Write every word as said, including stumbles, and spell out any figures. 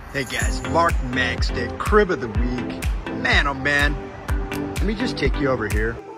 Hey guys, Mark Magstadt, crib of the week. Man, oh man, let me just take you over here.